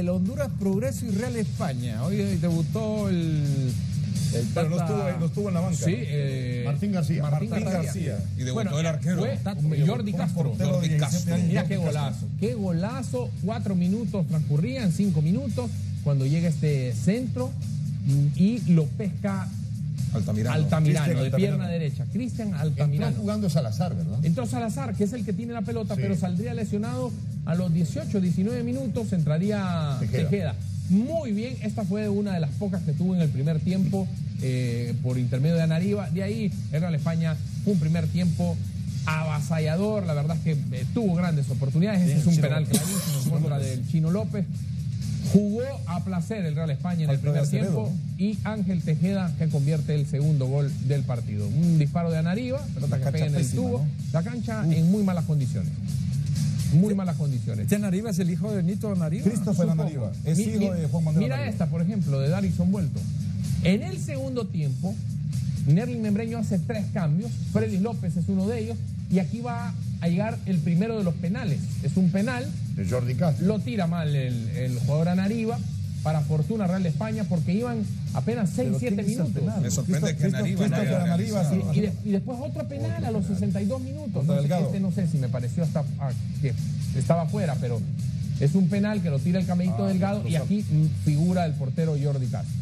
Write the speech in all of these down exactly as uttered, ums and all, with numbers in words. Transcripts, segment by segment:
El Honduras Progreso y Real España. Hoy debutó el... el Pero no tata... estuvo, no estuvo en la banca. Sí, ¿no? eh... Martín García. Martín, Martín García. García. Y debutó bueno, el arquero. Fue un, Jordi un Castro. Jordi Castro. Mira qué golazo. Qué golazo. Cuatro minutos transcurrían, cinco minutos, cuando llega este centro y lo pesca Altamirano. Altamirano, Cristian de Altamirano. pierna derecha. Cristian Altamirano. Entró jugando Salazar, ¿verdad? Entró Salazar, que es el que tiene la pelota, Sí. pero saldría lesionado a los dieciocho, diecinueve minutos, entraría Tejeda. Tejeda. Muy bien, esta fue una de las pocas que tuvo en el primer tiempo eh, por intermedio de Anariba. De ahí, el Real España fue un primer tiempo avasallador, la verdad es que eh, tuvo grandes oportunidades. Ese Bien, es un Chino penal López. clarísimo en Chino contra López. del Chino López. Jugó a placer el Real España en el Alfredo primer Acevedo, tiempo ¿no? y Ángel Tejeda que convierte el segundo gol del partido. Un disparo de Anariba, pelota La que cancha pega en el pésima, tubo. ¿no? La cancha en muy malas condiciones. Muy malas condiciones. Este Anariba es el hijo de Nito Anariba. Christopher Supongo. Anariba. Es Mi- hijo mi- de Juan Manuel Mira Anariba. esta, por ejemplo, de Darison Vuelto. En el segundo tiempo, Nerlin Membreño hace tres cambios. Freddy López es uno de ellos. Y aquí va a llegar el primero de los penales. Es un penal. De Jordi Castro. Lo tira mal el, el jugador Anariba. Para fortuna Real de España, porque iban apenas seis Pero siete ¿quién hizo el minutos. penal? Me sorprende que Christopher- Anariba Christopher no haya Anariba, realizado. Y, y de- y después otro penal a los sesenta y dos minutos. Contra No sé, Delgado. este no sé si me pareció hasta ah, que estaba afuera, pero es un penal que lo tira el camellito Ah, Delgado y lo aquí mm, figura el portero Jordi Castro.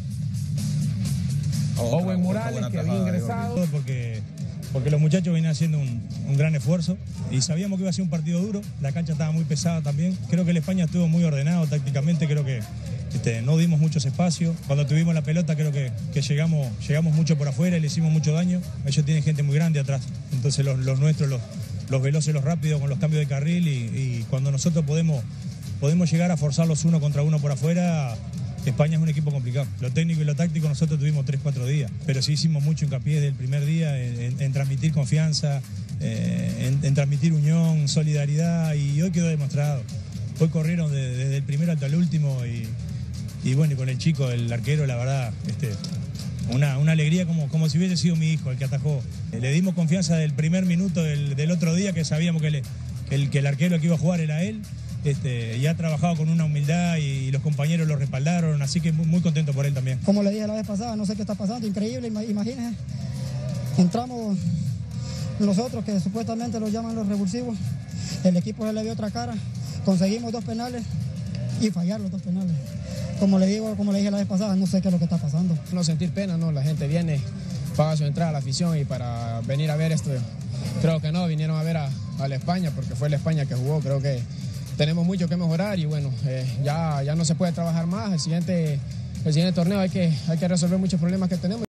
Otra- Owen otra Morales, buena que había tajada de ingresado. Jordi. Porque, porque los muchachos venían haciendo un, un gran esfuerzo y sabíamos que iba a ser un partido duro. La cancha estaba muy pesada también. Creo que el España estuvo muy ordenado tácticamente. Creo que este, no dimos muchos espacios. Cuando tuvimos la pelota creo que, que llegamos, llegamos mucho por afuera y le hicimos mucho daño. Ellos tienen gente muy grande atrás. Entonces los, los nuestros, los, los veloces, los rápidos con los cambios de carril y, y cuando nosotros podemos, podemos llegar a forzarlos uno contra uno por afuera, España es un equipo complicado. Lo técnico y lo táctico nosotros tuvimos tres, cuatro días, pero sí hicimos mucho hincapié desde el primer día en, en- en transmitir confianza, eh, en, en transmitir unión, solidaridad y hoy quedó demostrado. Hoy corrieron de- desde el primero hasta el último y, y bueno, y con el chico, el arquero, la verdad, este, una, una alegría como, como si hubiese sido mi hijo el que atajó. Eh, Le dimos confianza del primer minuto del, del otro día que sabíamos que, le- que el, que el arquero que iba a jugar era él. Este, y ha trabajado con una humildad y, y los compañeros lo respaldaron, así que muy, muy contento por él también. Como le dije la vez pasada, no sé qué está pasando, increíble, ima- imagínense. Entramos nosotros, que supuestamente los llaman los revulsivos, el equipo se le dio otra cara, conseguimos dos penales y fallar los dos penales. Como le digo, como le dije la vez pasada, no sé qué es lo que está pasando. No sentir pena, ¿no? La gente viene, paga su entrada a la afición y para venir a ver esto, creo que no, vinieron a ver a, a la España porque fue la España que jugó, creo que tenemos mucho que mejorar y bueno, eh, ya, ya no se puede trabajar más, el siguiente, el siguiente torneo hay que, hay que resolver muchos problemas que tenemos.